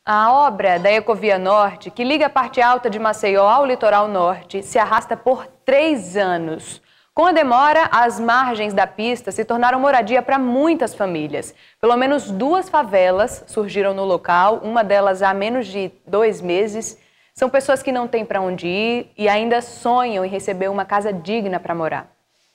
A obra da Ecovia Norte, que liga a parte alta de Maceió ao litoral norte, se arrasta por 3 anos. Com a demora, as margens da pista se tornaram moradia para muitas famílias. Pelo menos 2 favelas surgiram no local, uma delas há menos de 2 meses. São pessoas que não têm para onde ir e ainda sonham em receber uma casa digna para morar.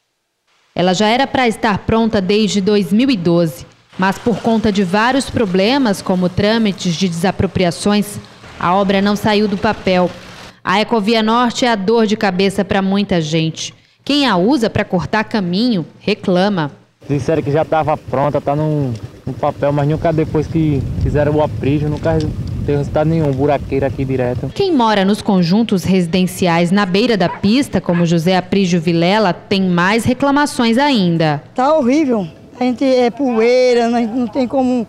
Ela já era para estar pronta desde 2012. Mas por conta de vários problemas, como trâmites de desapropriações, a obra não saiu do papel. A Ecovia Norte é a dor de cabeça para muita gente. Quem a usa para cortar caminho reclama. Disseram que já estava pronta, está no papel, mas nunca depois que fizeram o aprígio, nunca tem resultado nenhum, buraqueiro aqui direto. Quem mora nos conjuntos residenciais na beira da pista, como José Aprígio Vilela, tem mais reclamações ainda. Tá horrível. A gente é poeira, não tem como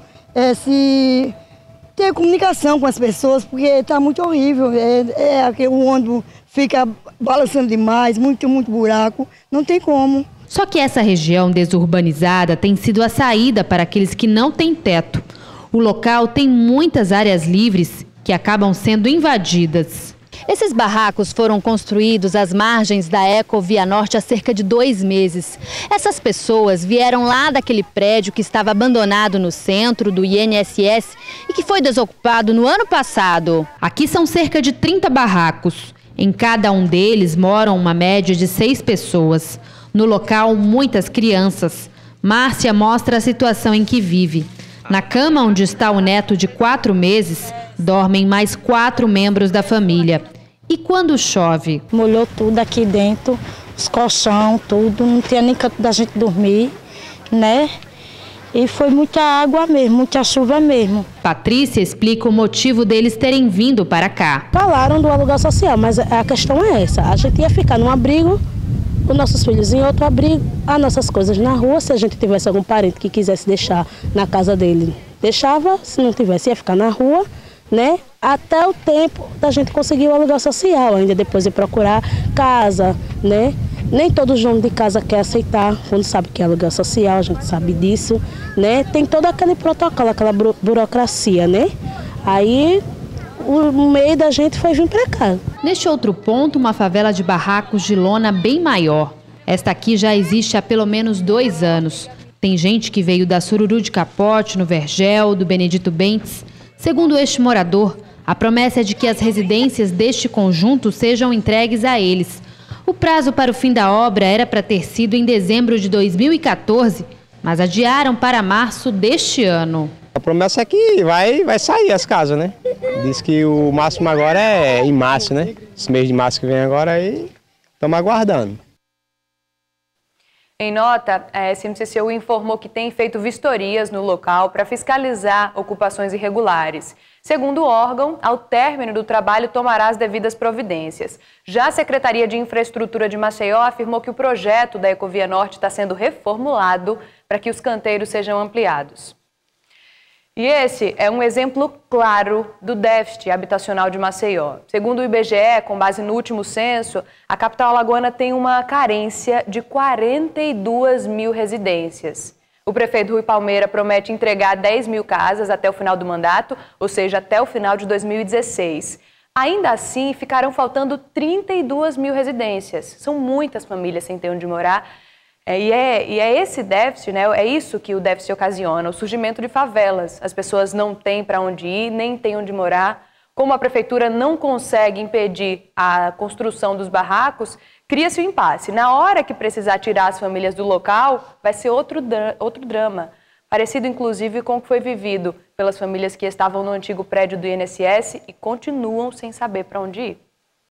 se ter comunicação com as pessoas, porque está muito horrível. O ônibus fica balançando demais, muito buraco, não tem como. Só que essa região desurbanizada tem sido a saída para aqueles que não têm teto. O local tem muitas áreas livres que acabam sendo invadidas. Esses barracos foram construídos às margens da Ecovia Norte há cerca de 2 meses. Essas pessoas vieram lá daquele prédio que estava abandonado no centro do INSS e que foi desocupado no ano passado. Aqui são cerca de 30 barracos. Em cada um deles moram uma média de 6 pessoas. No local, muitas crianças. Márcia mostra a situação em que vive. Na cama onde está o neto de 4 meses, dormem mais 4 membros da família. E quando chove? Molhou tudo aqui dentro, os colchão, tudo, não tinha nem canto da gente dormir, né? E foi muita água mesmo, muita chuva mesmo. Patrícia explica o motivo deles terem vindo para cá. Falaram do aluguel social, mas a questão é essa, a gente ia ficar num abrigo, os nossos filhos em outro abrigo, as nossas coisas na rua, se a gente tivesse algum parente que quisesse deixar na casa dele, deixava, se não tivesse ia ficar na rua, né? Até o tempo da gente conseguir o aluguel social, ainda depois de procurar casa, né? Nem todo dono de casa quer aceitar, quando sabe que é aluguel social, a gente sabe disso, né? Tem todo aquele protocolo, aquela burocracia, né? Aí o meio da gente foi vir para cá. Neste outro ponto, uma favela de barracos de lona bem maior. Esta aqui já existe há pelo menos 2 anos. Tem gente que veio da Sururu de Capote, no Vergel, do Benedito Bentes. Segundo este morador, a promessa é de que as residências deste conjunto sejam entregues a eles. O prazo para o fim da obra era para ter sido em dezembro de 2014, mas adiaram para março deste ano. A promessa é que vai sair as casas, né? Diz que o máximo agora é em março, né? Esse mês de março que vem agora, aí estamos aguardando. Em nota, a SMCCU informou que tem feito vistorias no local para fiscalizar ocupações irregulares. Segundo o órgão, ao término do trabalho tomará as devidas providências. Já a Secretaria de Infraestrutura de Maceió afirmou que o projeto da Ecovia Norte está sendo reformulado para que os canteiros sejam ampliados. E esse é um exemplo claro do déficit habitacional de Maceió. Segundo o IBGE, com base no último censo, a capital alagoana tem uma carência de 42 mil residências. O prefeito Rui Palmeira promete entregar 10 mil casas até o final do mandato, ou seja, até o final de 2016. Ainda assim, ficarão faltando 32 mil residências. São muitas famílias sem ter onde morar. E é esse déficit, né? É isso que o déficit ocasiona, o surgimento de favelas. As pessoas não têm para onde ir, nem têm onde morar. Como a prefeitura não consegue impedir a construção dos barracos, cria-se um impasse. Na hora que precisar tirar as famílias do local, vai ser outro drama. Parecido, inclusive, com o que foi vivido pelas famílias que estavam no antigo prédio do INSS e continuam sem saber para onde ir.